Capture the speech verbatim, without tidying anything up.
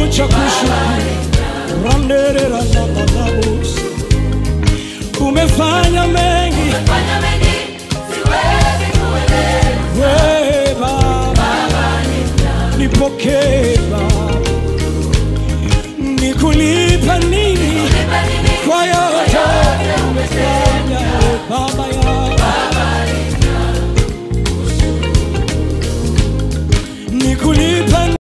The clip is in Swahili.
cha kushukuru. Randerera na babos. Umefanya mengi, umefanya mengi, siwezi kueleza. wewe Baba, Baba ni nani? nipokee